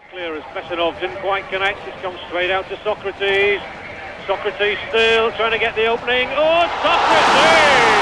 Clear as Pesanov didn't quite connect. It's come straight out to Socrates. Socrates still trying to get the opening. Oh, Socrates!